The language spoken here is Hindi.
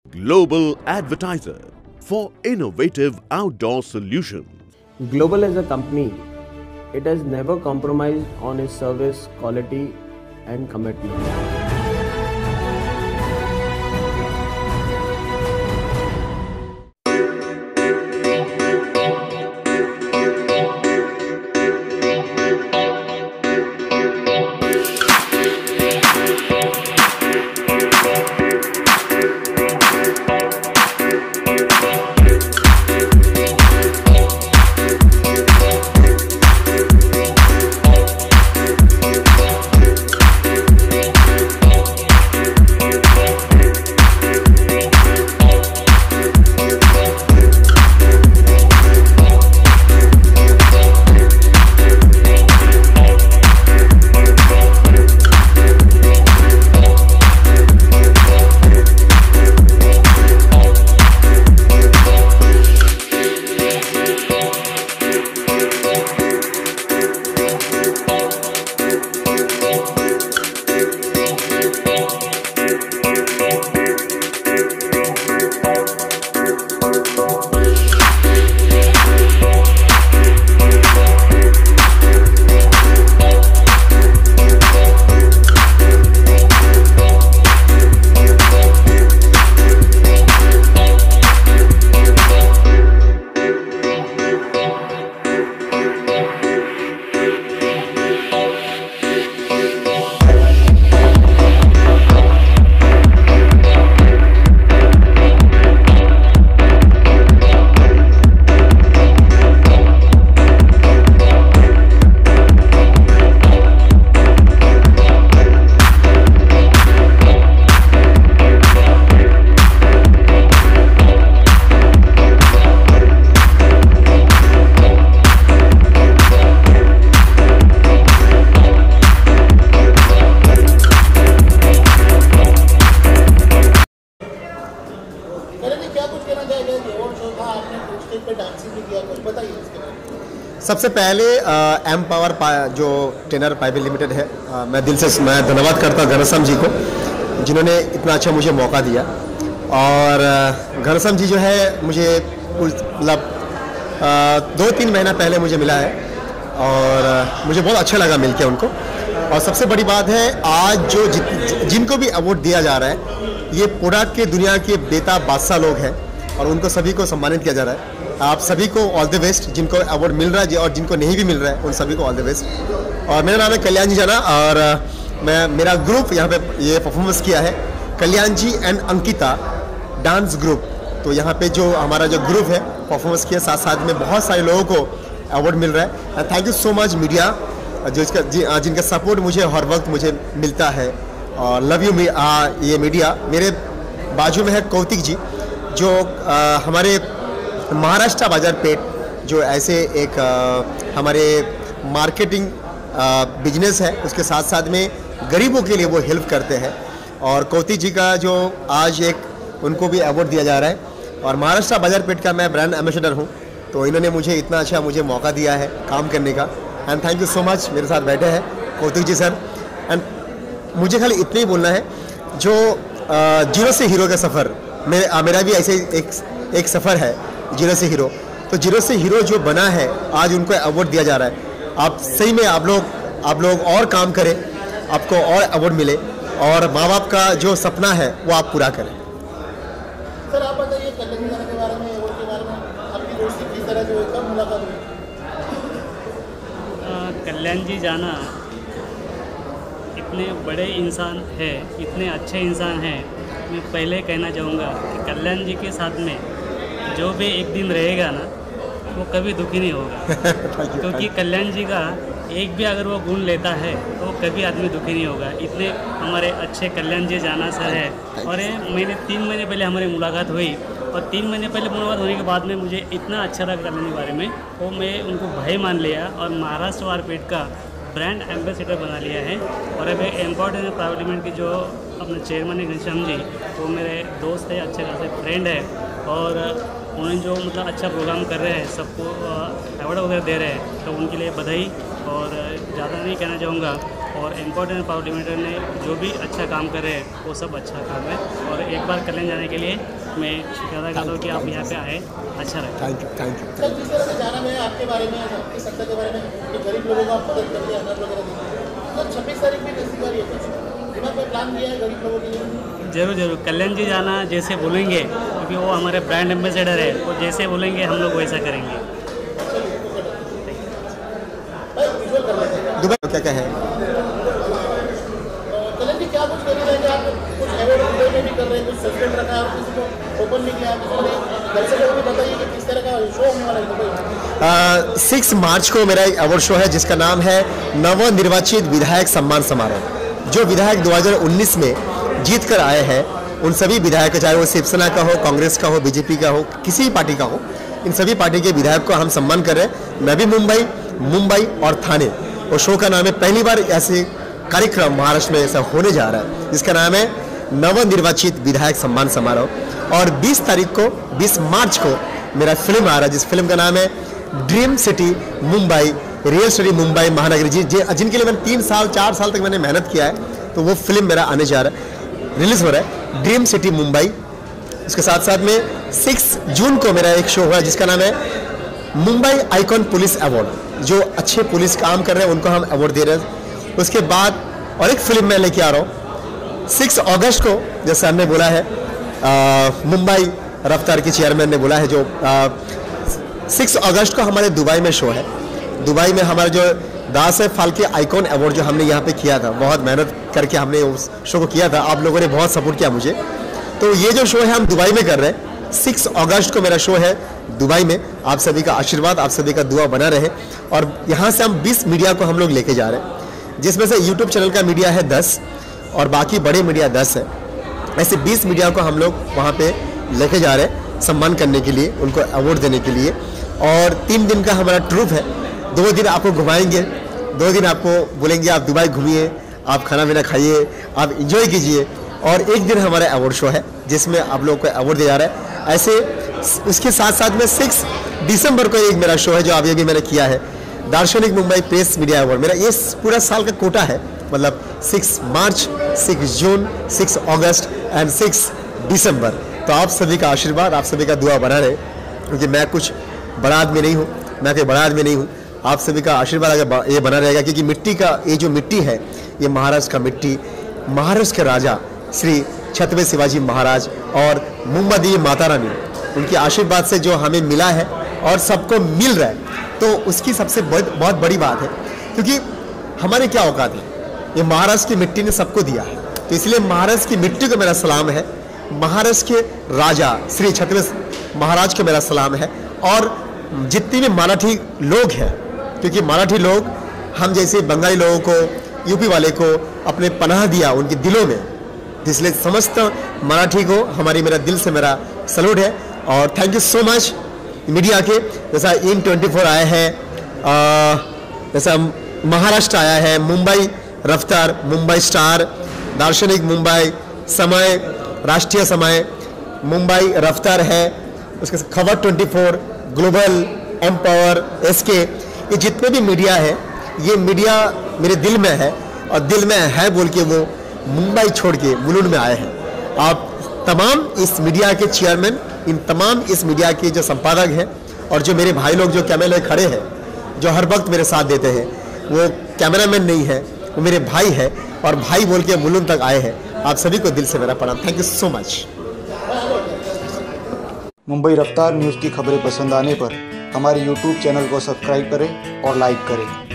Global advertiser for innovative outdoor solutions. Global as a company, it has never compromised on its service quality and commitment. सबसे पहले एम पावर जो टेनर प्राइवेट लिमिटेड है, मैं दिल से धन्यवाद करता हूँ घनश्याम जी को, जिन्होंने इतना अच्छा मुझे मौका दिया। और घनश्याम जी जो है मुझे मतलब 2-3 महीना पहले मुझे मिला है और मुझे बहुत अच्छा लगा मिलके उनको। और सबसे बड़ी बात है, आज जो जिनको भी अवार्ड दिया जा रहा है, ये प्रोडक्ट के दुनिया के बेताब बादशाह लोग हैं और उनको सभी को सम्मानित किया जा रहा है। आप सभी को ऑल द बेस्ट, जिनको अवार्ड मिल रहा है और जिनको नहीं भी मिल रहा है उन सभी को ऑल द बेस्ट। और मेरा नाम है कल्याण जी जाना और मेरा ग्रुप यहाँ पे ये परफॉर्मेंस किया है, Kalyan ji and Ankita dance group. तो यहाँ पे जो हमारा जो ग्रुप है परफॉर्मेंस किया, साथ साथ में बहुत सारे लोगों को अवार्ड मिल रहा है। And thank you so much media, जो इसका जिनका सपोर्ट मुझे हर वक्त मुझे मिलता है। और लव यू ये मीडिया। मेरे बाजू में है कौतिक जी, जो हमारे महाराष्ट्र बाजार पेट जो ऐसे एक हमारे मार्केटिंग बिजनेस है, उसके साथ साथ में गरीबों के लिए वो हेल्प करते हैं। और कौतिक जी का जो आज एक उनको भी अवार्ड दिया जा रहा है। और महाराष्ट्र बाजार पेट का मैं ब्रांड एम्बेसडर हूँ, तो इन्होंने मुझे इतना अच्छा मुझे मौका दिया है काम करने का। And thank you so much, मेरे साथ बैठे हैं कौतिक जी सर। एंड मुझे खाली इतना ही बोलना है, जो जीरो से हीरो का सफ़र मेरा भी ऐसे एक सफ़र है, जीरो से हीरो। तो जीरो से हीरो जो बना है, आज उनको अवार्ड दिया जा रहा है। आप सही में आप लोग और काम करें, आपको और अवार्ड मिले और माँ बाप का जो सपना है वो आप पूरा करें। सर आप बताइए कल्याण जी के बारे में, अवार्ड के बारे में, आपकी दोस्ती किस तरह जो कब मुलाकात हुई? कल्याण जी जाना इतने बड़े इंसान है, इतने अच्छे इंसान हैं। मैं पहले कहना चाहूँगा कि कल्याण जी के साथ में जो भी एक दिन रहेगा ना, वो कभी दुखी नहीं होगा क्योंकि कल्याण जी का एक भी अगर वो गुण लेता है तो कभी आदमी दुखी नहीं होगा। इतने हमारे अच्छे कल्याण जी जाना सर है। और मैंने 3 महीने पहले हमारी मुलाकात हुई और 3 महीने पहले मुलाकात होने के बाद में मुझे इतना अच्छा लगा कल्याण के बारे में, वो मैं उनको भाई मान लिया और महाराष्ट्र वारपेट का ब्रांड एम्बेसडर बना लिया है। और अभी एम्पावर्ड प्राइवेट लिमिटेड की जो अपने चेयरमैन है घनश्याम जी, वो मेरे दोस्त है, अच्छे खासे फ्रेंड है। और उन्हें जो मतलब अच्छा प्रोग्राम कर रहे हैं, सबको अवार्ड वगैरह दे रहे हैं, तो उनके लिए बधाई। और ज़्यादा नहीं कहना चाहूँगा, और इम्पोर्टेंट पावर लिमिटेड ने जो भी अच्छा काम करे वो सब अच्छा काम है। और एक बार कल्याण जाने के लिए मैं शुक्रिया करता हूँ कि आप यहाँ पे आए, अच्छा रहे। Thank you. सर, जिस तरह से जाना है आपके बारे में, आपकी सत्ता के बारे में कि गरीब लोगों को आप मदद करते हैं, अनाज वगैरह देते हैं, तो 26 तारीख की नजदीक आ रही है, कुछ दिमाग में प्लान किया है गरीब लोगों के लिए? ज़रूर कल्याण जी जाना जैसे बोलेंगे, क्योंकि वो हमारे ब्रांड एम्बेसडर है, वो जैसे बोलेंगे हम लोग वैसा करेंगे। दुबई क्या है कल्याण जी, क्या कुछ कर रहे हैं? आप कुछ अवार्ड दुबई में भी कर रहे हैं, कुछ सस्पेंड रखा है और किसी को ओपन नहीं किया? आप दर्शकों को बताइए कि किस तरह का शो होने वाला है दुबई? 6 मार्च को मेरा एक अवार्ड शो है जिसका नाम है नवनिर्वाचित विधायक सम्मान समारोह। जो विधायक 2019 में जीत कर आए हैं उन सभी विधायक, चाहे वो शिवसेना का हो, कांग्रेस का हो, बीजेपी का हो, किसी भी पार्टी का हो, इन सभी पार्टी के विधायक को हम सम्मान कर रहे हैं। मैं भी मुंबई और थाने, और शो का नाम है, पहली बार ऐसे कार्यक्रम महाराष्ट्र में ऐसा होने जा रहा है जिसका नाम है नवनिर्वाचित विधायक सम्मान समारोह। और 20 मार्च को मेरा फिल्म आ रहा है जिस फिल्म का नाम है dream city Mumbai, real story Mumbai Mahanagari, जिनके लिए मैंने 4 साल तक मैंने मेहनत किया है, तो वो फिल्म मेरा आने जा रहा है, रिलीज हो रहा है, ड्रीम सिटी मुंबई। उसके साथ साथ में 6 जून को मेरा एक शो हुआ जिसका नाम है मुंबई आइकॉन पुलिस अवार्ड। जो अच्छे पुलिस काम कर रहे हैं उनको हम अवार्ड दे रहे हैं। उसके बाद और एक फिल्म मैं लेके आ रहा हूँ 6 अगस्त को, जैसे हमने बोला है, मुंबई रफ्तार के चेयरमैन ने बोला है, जो 6 अगस्त को हमारे दुबई में शो है। दुबई में हमारा जो दास फाल्के आइकॉन अवार्ड जो हमने यहाँ पे किया था, बहुत मेहनत करके हमने उस शो को किया था, आप लोगों ने बहुत सपोर्ट किया मुझे। तो ये जो शो है हम दुबई में कर रहे हैं, 6 अगस्त को मेरा शो है दुबई में। आप सभी का आशीर्वाद, आप सभी का दुआ बना रहे। और यहाँ से हम 20 मीडिया को हम लोग लेके जा रहे हैं, जिसमें से यूट्यूब चैनल का मीडिया है 10 और बाकी बड़े मीडिया 10 है। ऐसे 20 मीडिया को हम लोग वहाँ पे लेके जा रहे हैं सम्मान करने के लिए, उनको अवार्ड देने के लिए। और 3 दिन का हमारा ट्रूप है, 2 दिन आपको घुमाएंगे, 2 दिन आपको बोलेंगे आप दुबई घूमिए, आप खाना पीना खाइए, आप इंजॉय कीजिए। और 1 दिन हमारा अवार्ड शो है जिसमें आप लोगों को अवार्ड दिया जा रहा है। ऐसे उसके साथ साथ में 6 दिसंबर को एक मेरा शो है जो अभी मैंने किया है, दार्शनिक मुंबई प्रेस मीडिया अवार्ड। मेरा ये पूरा साल का कोटा है, मतलब 6 मार्च, 6 जून, 6 अगस्त एंड 6 दिसंबर। तो आप सभी का आशीर्वाद, आप सभी का दुआ बना रहे, क्योंकि मैं कुछ बड़ा आदमी नहीं हूँ, मैं कोई बड़ा आदमी नहीं हूँ। आप सभी का आशीर्वाद अगर ये बना रहेगा, क्योंकि मिट्टी का ये जो मिट्टी है, ये महाराष्ट्र का मिट्टी, महाराष्ट्र के राजा श्री छत्रपति शिवाजी महाराज और मुंबई देवी माता रानी, उनके आशीर्वाद से जो हमें मिला है और सबको मिल रहा है, तो उसकी सबसे बहुत बड़ी बात है। क्योंकि हमारे क्या औकात है, ये महाराष्ट्र की मिट्टी ने सबको दिया है, तो इसलिए महाराष्ट्र की मिट्टी को मेरा सलाम है, महाराष्ट्र के राजा श्री छत्रपति महाराज को मेरा सलाम है। और जितने भी मराठी लोग हैं, क्योंकि मराठी लोग हम जैसे बंगाली लोगों को, यूपी वाले को अपने पनाह दिया उनके दिलों में, इसलिए समस्त मराठी को मेरा दिल से मेरा सैल्यूट है। और thank you so much media के, जैसा इन 24 आए हैं, जैसा महाराष्ट्र आया है, मुंबई रफ्तार, मुंबई स्टार, दार्शनिक मुंबई, समय, राष्ट्रीय समय, मुंबई रफ्तार है, उसके खबर 24, ग्लोबल, एम्पावर, एसके, ये जितने भी मीडिया है, ये मीडिया मेरे दिल में है, और दिल में है बोल के वो मुंबई छोड़ के मुलुंड में आए हैं। आप तमाम इस मीडिया के चेयरमैन, इन तमाम इस मीडिया के जो संपादक हैं, और जो मेरे भाई लोग जो कैमरे में खड़े हैं, जो हर वक्त मेरे साथ देते हैं, वो कैमरामैन नहीं है, वो मेरे भाई है, और भाई बोल के मुलुंड तक आए हैं। आप सभी को दिल से मेरा प्रणाम। Thank you so much. Mumbai Raftaar news की खबरें पसंद आने पर हमारे YouTube चैनल को सब्सक्राइब करें और लाइक करें।